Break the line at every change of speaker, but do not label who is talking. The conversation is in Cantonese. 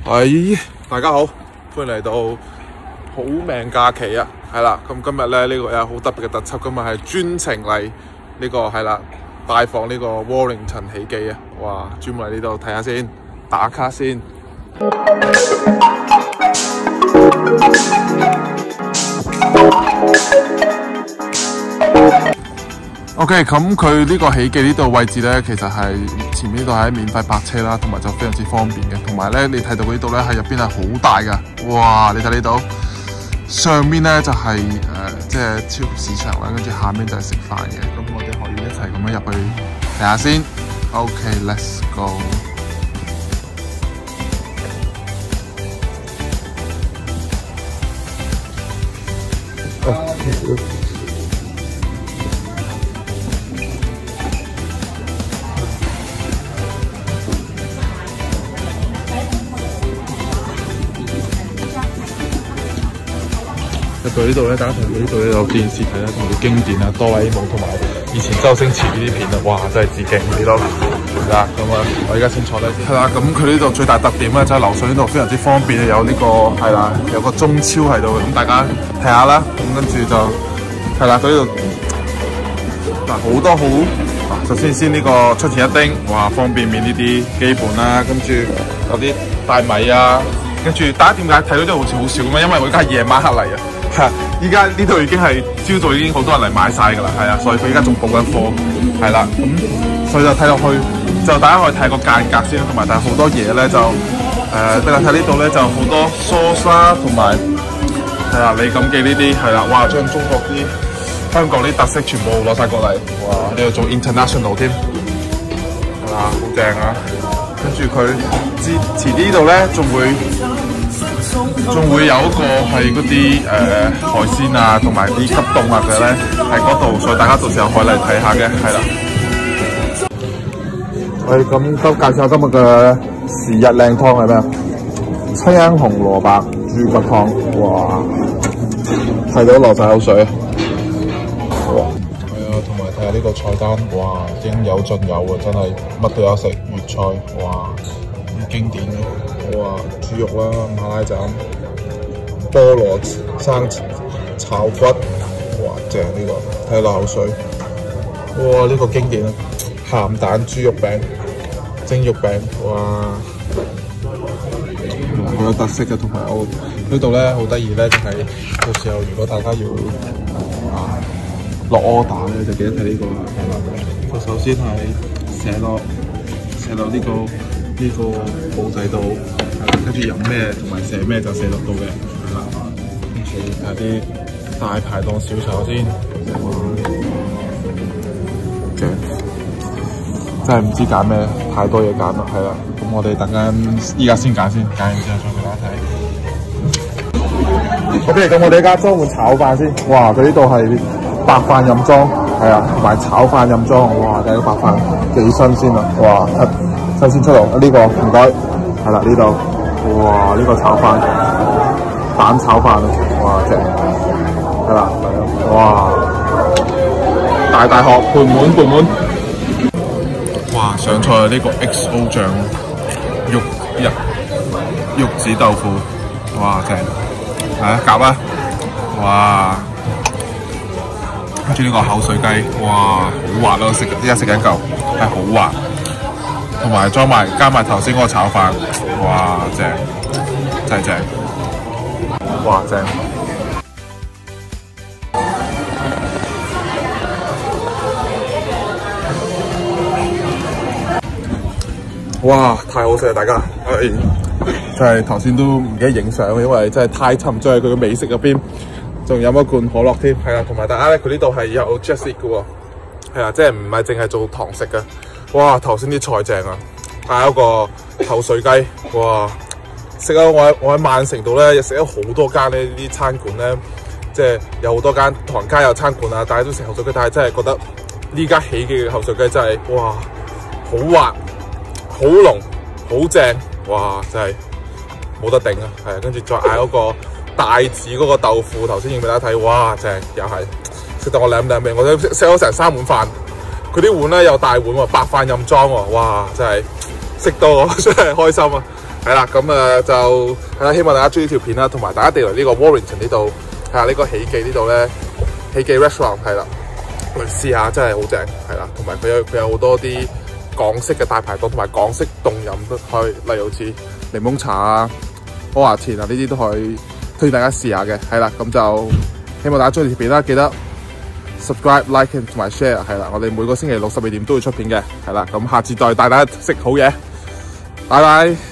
大家好，歡迎嚟到好命假期啊，係啦，咁今日咧呢個有好特別嘅特輯，今日係專程嚟呢個係啦，拜訪呢個 Warrington 喜記啊，哇，專門嚟呢度睇下先，打卡先。OK， 咁佢呢個喜記呢度位置咧，其實係前面呢度係免費泊車啦，同埋就非常之方便嘅。同埋咧，你睇到呢度咧，係入邊係好大噶，哇！你睇呢度上面咧就係即係超級市場啦，跟住下面就係食飯嘅。咁我哋可以一齊咁樣入去睇下先。OK，let's go。入到呢度咧，大家睇到呢度咧有電視睇啦，同埋啲經典啊，哆啦 A 夢同埋以前周星馳呢啲片啊，哇！真係致敬呢度係啦。咁啊，我而家先坐低先。係啦，咁佢呢度最大特點咧就係樓上呢度非常之方便，有呢個係啦，有個中超喺度，咁大家睇下啦。咁跟住就係啦，佢呢度嗱好多好，首先呢個出前一丁，哇！方便麵呢啲基本啦，跟住有啲大米啊，跟住大家點解睇到呢度好似好少咁啊？因為我而家係夜晚黑嚟啊。依家呢度已經係朝早已經好多人嚟買晒㗎啦，係啊，所以佢依家仲補緊貨，係啦，咁所以就睇落去就大家可以睇個間隔先，同埋睇好多嘢咧就大家睇呢度咧就好多 sauce 啦，同埋係啦李錦記呢啲係啦，哇！將中國啲香港啲特色全部攞晒過嚟，哇！呢度做 international 添，係啦，好正啊！跟住佢遲啲呢度咧仲會有一個係嗰啲海鮮啊，同埋啲急凍物嘅咧喺嗰度，所以大家到時候可以嚟睇下嘅，係啦。咁都介紹下今日嘅時日靚湯係咩啊？青紅蘿蔔豬骨湯，哇！睇到流晒口水。哇！係啊，同埋睇下呢個菜單，哇！應有盡有啊，真係乜都有食，粵菜，哇！咁經典嘅，哇！豬肉啦，馬拉盞。菠蘿生炒骨，哇正呢個，睇落口水。哇呢個經典啊，鹹蛋豬肉餅、蒸肉餅，哇！好有特色嘅，同埋我呢度咧好得意咧，就係到時候如果大家要落 order 咧，就記得睇呢個係啦。佢首先係寫落呢個簿仔度，跟住飲咩同埋寫咩就寫落到嘅。跟住睇啲大排檔小炒先，正，真係唔知揀咩，太多嘢揀啦，係啦。咁我哋等間依家先揀先，揀完之後再俾大家睇。OK， 咁我哋依家裝碗炒飯先。哇！佢呢度係白飯任裝，係啊，同埋炒飯任裝。哇！睇個白飯幾新鮮啊！哇，新鮮出爐。呢個唔該，係啦呢度。哇！呢個炒飯。蛋炒飯啊！哇正，係啦，哇！大殼盤滿，哇！上菜呢個 XO 醬玉子豆腐，哇正，係啊夾啊！哇！跟住呢個口水雞，哇好滑咯，依家食緊嚿係好滑，同埋加埋頭先嗰個炒飯，哇正，真係正。哇正！哇，太好食啦！大家，真係頭先都唔記得影相，因為真係太沉醉喺佢嘅美食入邊，仲飲一罐可樂添，係啦，同埋大家咧，佢呢度係有 Jessie 嘅喎，係啊，即係唔係淨係做堂食嘅。哇，頭先啲菜正啊，嗌一個口水雞，哇！食啊！我喺曼城度咧，食咗好多間呢啲餐館咧，即係有好多間唐人街有餐館啊，大家都食口水雞，但係真係覺得呢家喜記嘅口水雞真係哇，好滑、好濃、好正，哇！真係冇得頂啊！係啊，跟住再嗌嗰個帶子嗰個豆腐，頭先影俾大家睇，哇！正又係食到我舐舐味，我食咗成3碗飯，佢啲碗咧有大碗喎，白飯任裝喎，哇！真係食到我真係開心啊！ 係啦，咁就係啦，希望大家中意條片啦，同埋大家一定嚟呢個 Warrington 呢度，係啊，呢個喜記呢度咧，喜記 restaurant 係啦，嚟試下真係好正，係啦，同埋佢有好多啲港式嘅大排檔同埋港式凍飲都可以，例如好似檸檬茶啊、柯華田啊呢啲都可以推薦大家試下嘅，係啦，咁就希望大家中意條片啦，記得 subscribe、like 同埋 share， 係啦，我哋每個星期六12點都會出片嘅，係啦，咁下次再帶大家食好嘢，拜拜。